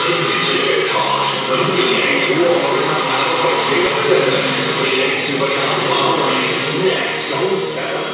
Championship is hot. The V8 War in the final victory of the desert. V8 Supercars Bahrain. Next on 7.